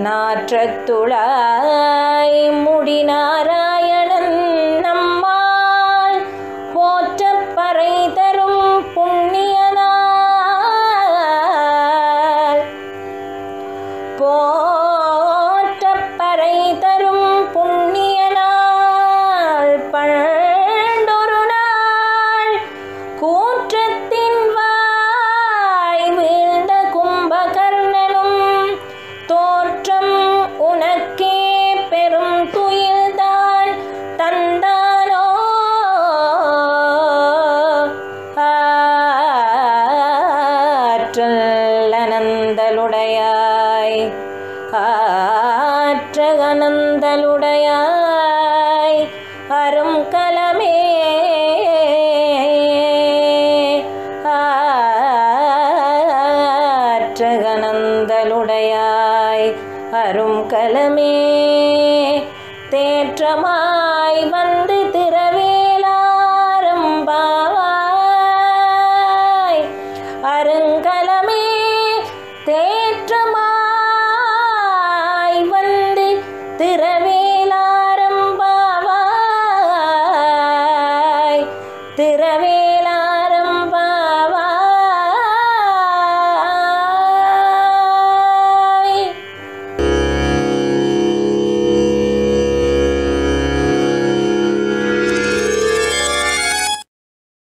நாற்றத்துழாய் முடிநாராயணன் நம்மால் போற்றப் பறை தரும் புண்ணியனாள் போற்றப் பறை தரும் புண்ணியனாள் பண்டொரு நாள் கூற்றத்தின் வாய் வீழ்ந்த கும்பகர்ணனும் தோற்றம் உனக்கே பெரும் துயில்தான் தந்தானோ ஆற்றல் அனந்தலுடையாய் ஆற்றகனந்தலுடையாய் அரும் கலமே ஆற்றகனந்தலுடையாய் அரும் கலமே தேற்றமாய் வந்து திரவேலாரம்பாவாய் அருங்கலமே தேற்றமாய் வந்து திரவேலாரம்பாவாய் திரவேல